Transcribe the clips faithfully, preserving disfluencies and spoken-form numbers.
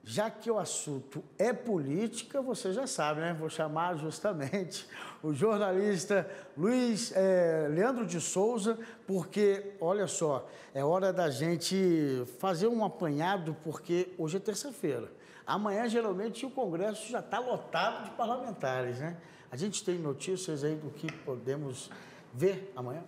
Já que o assunto é política, você já sabe, né? Vou chamar justamente o jornalista Luiz é, Leandro de Souza, porque, olha só, é hora da gente fazer um apanhado, porque hoje é terça-feira. Amanhã, geralmente, o Congresso já está lotado de parlamentares, né? A gente tem notícias aí do que podemos ver amanhã?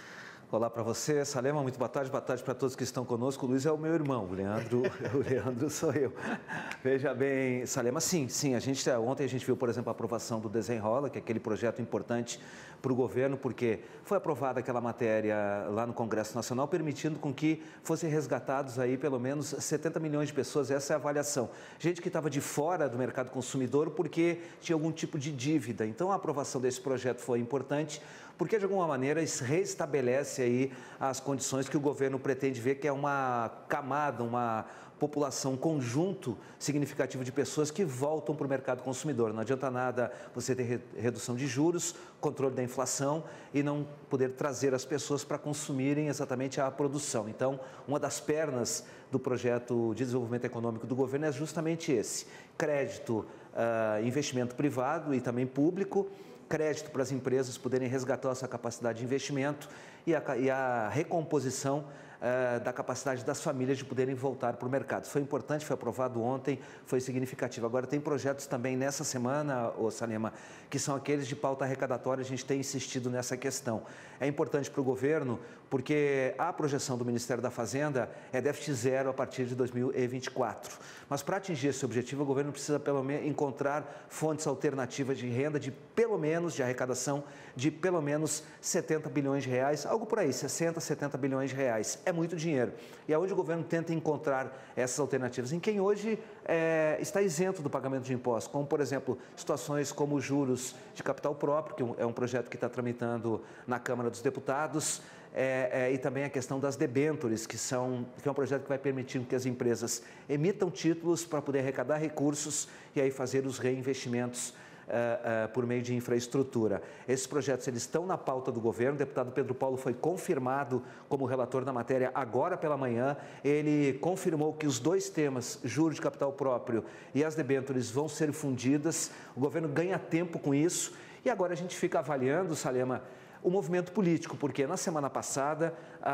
Olá para você, Salema, muito boa tarde, boa tarde para todos que estão conosco. O Luiz é o meu irmão, o Leandro, o Leandro sou eu. Veja bem, Salema, sim, sim, a gente, ontem a gente viu, por exemplo, a aprovação do Desenrola, que é aquele projeto importante para o governo, porque foi aprovada aquela matéria lá no Congresso Nacional, permitindo com que fossem resgatados aí pelo menos setenta milhões de pessoas, essa é a avaliação. Gente que estava de fora do mercado consumidor porque tinha algum tipo de dívida. Então a aprovação desse projeto foi importante, porque de alguma maneira isso reestabelece aí as condições que o governo pretende ver, que é uma camada, uma população, um conjunto significativo de pessoas que voltam para o mercado consumidor. Não adianta nada você ter redução de juros, controle da inflação e não poder trazer as pessoas para consumirem exatamente a produção. Então, uma das pernas do projeto de desenvolvimento econômico do governo é justamente esse: crédito, uh, investimento privado e também público, crédito para as empresas poderem resgatar essa capacidade de investimento e a, e a recomposição uh, da capacidade das famílias de poderem voltar para o mercado. Foi importante, foi aprovado ontem, foi significativo. Agora tem projetos também nessa semana, ô Salema, que são aqueles de pauta arrecadatória, a gente tem insistido nessa questão. É importante para o governo porque a projeção do Ministério da Fazenda é déficit zero a partir de dois mil e vinte e quatro. Mas para atingir esse objetivo, o governo precisa pelo menos encontrar fontes alternativas de renda de pelo menos, de arrecadação de pelo menos setenta bilhões de reais, algo por aí, sessenta, setenta bilhões de reais. É muito dinheiro. E é onde o governo tenta encontrar essas alternativas, em quem hoje é, está isento do pagamento de impostos, como, por exemplo, situações como juros de capital próprio, que é um projeto que está tramitando na Câmara dos Deputados, é, é, e também a questão das debêntures, que, são, que é um projeto que vai permitir que as empresas emitam títulos para poder arrecadar recursos e aí fazer os reinvestimentos Uh, uh, por meio de infraestrutura. Esses projetos eles estão na pauta do governo. O deputado Pedro Paulo foi confirmado como relator da matéria agora pela manhã. Ele confirmou que os dois temas, juros de capital próprio e as debêntures, vão ser fundidas. O governo ganha tempo com isso e agora a gente fica avaliando, Salema, o movimento político, porque na semana passada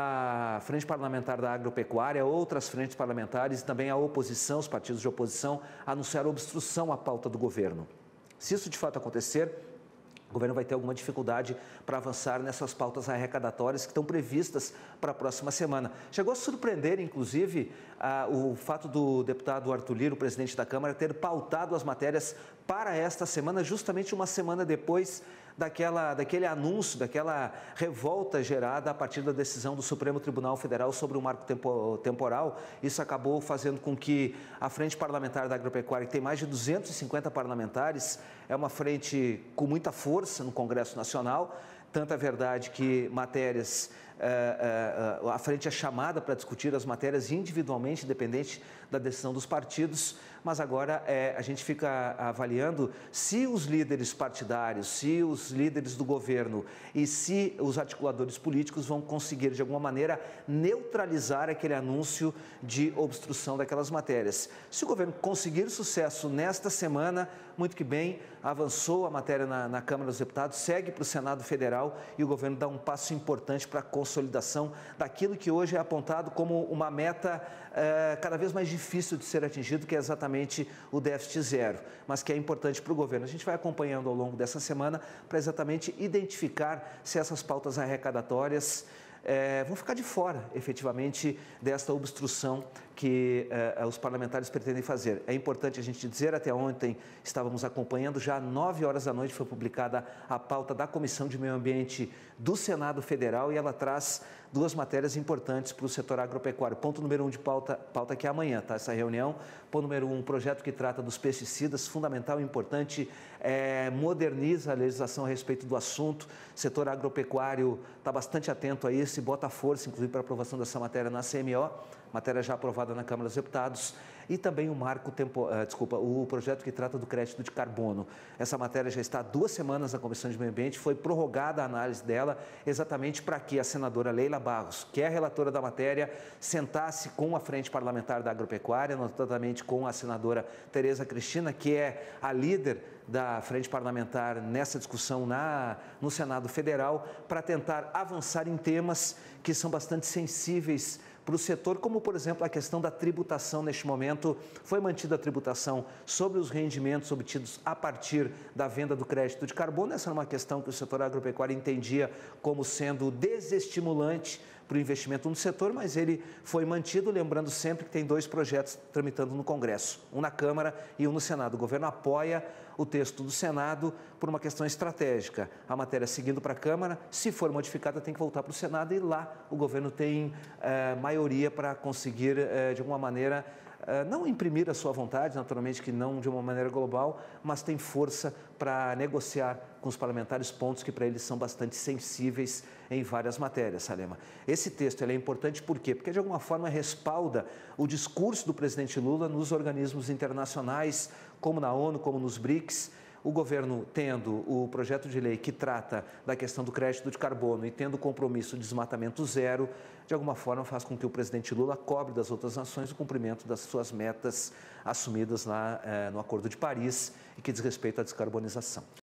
a Frente Parlamentar da Agropecuária, outras frentes parlamentares e também a oposição, os partidos de oposição, anunciaram obstrução à pauta do governo. Se isso de fato acontecer, o governo vai ter alguma dificuldade para avançar nessas pautas arrecadatórias que estão previstas para a próxima semana. Chegou a surpreender, inclusive, a, o fato do deputado Arthur Lira, o presidente da Câmara, ter pautado as matérias para esta semana, justamente uma semana depois daquela, daquele anúncio, daquela revolta gerada a partir da decisão do Supremo Tribunal Federal sobre o marco tempo, temporal. Isso acabou fazendo com que a Frente Parlamentar da Agropecuária, que tem mais de duzentos e cinquenta parlamentares, é uma frente com muita força no Congresso Nacional. Tanto é verdade que matérias, uh, uh, uh, a frente é chamada para discutir as matérias individualmente, independente da decisão dos partidos, mas agora é, a gente fica avaliando se os líderes partidários, se os líderes do governo e se os articuladores políticos vão conseguir, de alguma maneira, neutralizar aquele anúncio de obstrução daquelas matérias. Se o governo conseguir sucesso nesta semana, muito que bem, avançou a matéria na, na Câmara dos Deputados, segue para o Senado Federal, e o governo dá um passo importante para a consolidação daquilo que hoje é apontado como uma meta eh, cada vez mais difícil de ser atingido, que é exatamente o déficit zero, mas que é importante para o governo. A gente vai acompanhando ao longo dessa semana para exatamente identificar se essas pautas arrecadatórias É, vão ficar de fora, efetivamente, desta obstrução que é, os parlamentares pretendem fazer. É importante a gente dizer, até ontem estávamos acompanhando, já às nove horas da noite foi publicada a pauta da Comissão de Meio Ambiente do Senado Federal e ela traz duas matérias importantes para o setor agropecuário. Ponto número um de pauta, pauta que é amanhã, tá? Essa reunião. Ponto número um, um projeto que trata dos pesticidas, fundamental e importante, é, moderniza a legislação a respeito do assunto. O setor agropecuário está bastante atento a isso e bota força, inclusive, para a aprovação dessa matéria na C M O, matéria já aprovada aprovada na Câmara dos Deputados, e também o marco tempo, uh, desculpa, o projeto que trata do crédito de carbono. Essa matéria já está há duas semanas na Comissão de Meio Ambiente, foi prorrogada a análise dela exatamente para que a senadora Leila Barros, que é a relatora da matéria, sentasse com a Frente Parlamentar da Agropecuária, notadamente com a senadora Tereza Cristina, que é a líder da Frente Parlamentar nessa discussão na, no Senado Federal, para tentar avançar em temas que são bastante sensíveis para o setor, como, por exemplo, a questão da tributação. Neste momento, foi mantida a tributação sobre os rendimentos obtidos a partir da venda do crédito de carbono. Essa era uma questão que o setor agropecuário entendia como sendo desestimulante para o investimento no setor, mas ele foi mantido, lembrando sempre que tem dois projetos tramitando no Congresso, um na Câmara e um no Senado. O governo apoia o texto do Senado por uma questão estratégica. A matéria seguindo para a Câmara, se for modificada, tem que voltar para o Senado, e lá o governo tem eh, maioria para conseguir, eh, de alguma maneira, eh, não imprimir a sua vontade, naturalmente que não de uma maneira global, mas tem força para negociar com os parlamentares pontos que para eles são bastante sensíveis em várias matérias, Salema. Esse texto ele é importante por quê? Porque de alguma forma respalda o discurso do presidente Lula nos organismos internacionais, como na ONU, como nos BRICS. O governo tendo o projeto de lei que trata da questão do crédito de carbono e tendo o compromisso de desmatamento zero, de alguma forma faz com que o presidente Lula cobre das outras nações o cumprimento das suas metas assumidas lá eh, no Acordo de Paris e que diz respeito à descarbonização.